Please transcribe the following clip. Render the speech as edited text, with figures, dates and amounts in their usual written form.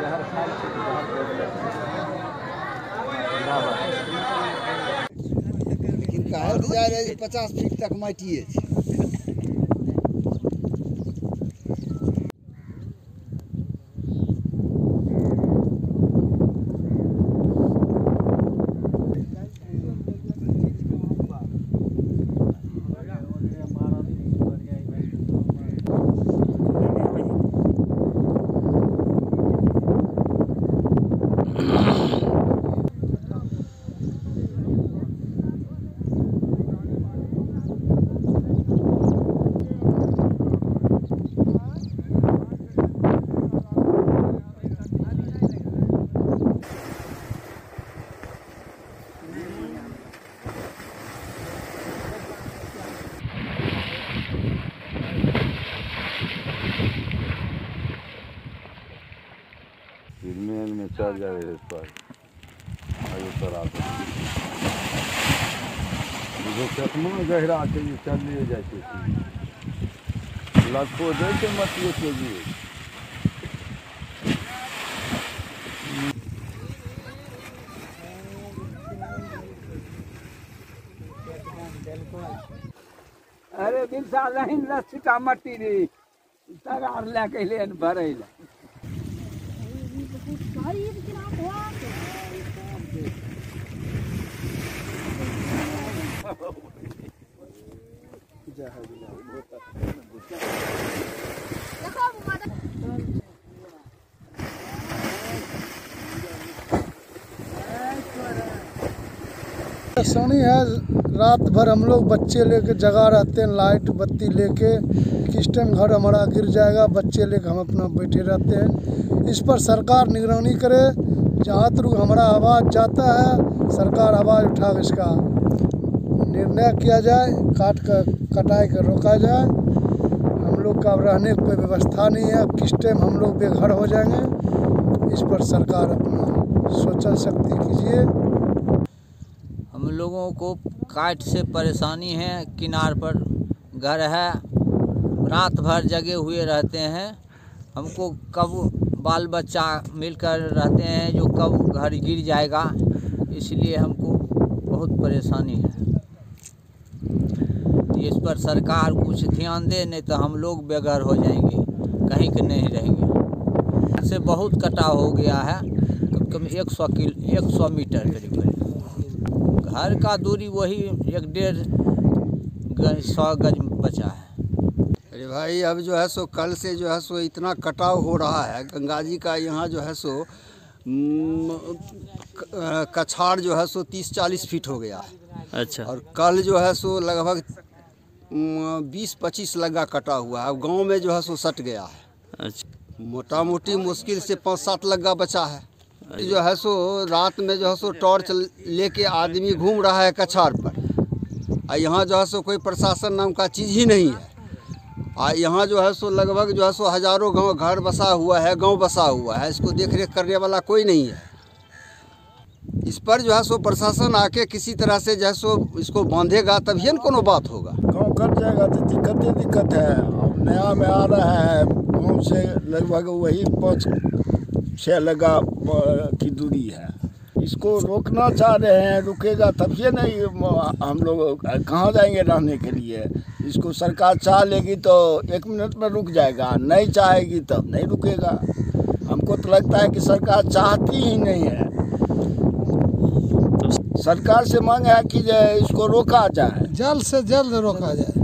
लेकिन कहल तो जा रहे 50 फीट तक माटिए छै। में चल जाए इस पर आगे पर आते जो चकमा गहरा छै चलिए जाइ छै लखो दै छै मछली के जी। अरे बिरसा लाइन रस्सिका मट्टी रे तगार लेके लेन भरै ले सोनी है। रात भर हम लोग बच्चे लेके जगा रहते हैं, लाइट बत्ती लेके। किस टाइम घर हमारा गिर जाएगा बच्चे लेके हम अपना बैठे रहते हैं। इस पर सरकार निगरानी करे। जहाँ तक हमारा आवाज़ जाता है सरकार आवाज़ उठा इसका निर्णय किया जाए, कटाई कर रोका जाए। हम लोग का रहने की कोई व्यवस्था नहीं है। किस टाइम हम लोग बेघर हो जाएंगे, इस पर सरकार अपना सोचल शक्ति कीजिए। हम लोगों को काट से परेशानी है। किनार पर घर है, रात भर जगे हुए रहते हैं। हमको कब बाल बच्चा मिलकर रहते हैं जो कब घर गिर जाएगा, इसलिए हमको बहुत परेशानी है। इस पर सरकार कुछ ध्यान दे, नहीं तो हम लोग बेघर हो जाएंगे, कहीं के नहीं रहेंगे। से बहुत कटाव हो गया है, कम से कम 100 मीटर करीब। घर का दूरी वही 1-1.5 गज बचा है। अरे भाई अब जो है सो कल से जो है सो इतना कटाव हो रहा है। गंगा जी का यहाँ जो है सो कछाड़ जो है सो 30-40 फीट हो गया है। अच्छा। और कल जो है सो लगभग 20-25 लगा कटा हुआ है। अब गांव में जो है सो सट गया है। अच्छा। मोटा मोटी मुश्किल से 5-7 लगा बचा है। जो है सो रात में जो है सो टॉर्च लेके आदमी घूम रहा है कछाड़ पर। और यहाँ जो है सो कोई प्रशासन नाम का चीज़ ही नहीं है। और यहाँ जो है सो लगभग जो है सो हजारों गांव घर बसा हुआ है, गांव बसा हुआ है। इसको देख रेख करने वाला कोई नहीं है। इस पर जो है सो प्रशासन आके किसी तरह से जो है सो इसको बांधेगा तभी न कोनो बात होगा। गाँव कट जाएगा तो दिक्कत है। अब नया में आ रहा है, गाँव से लगभग वही 5-6 लगा की दूरी है। इसको रोकना चाह रहे हैं, रुकेगा तभी नहीं। हम लोग कहाँ जाएंगे रहने के लिए। इसको सरकार चाह लेगी तो 1 मिनट में रुक जाएगा, नहीं चाहेगी तब नहीं रुकेगा। हमको तो लगता है कि सरकार चाहती ही नहीं है। सरकार से मांग है कि इसको रोका जाए, जल्द से जल्द रोका जाए।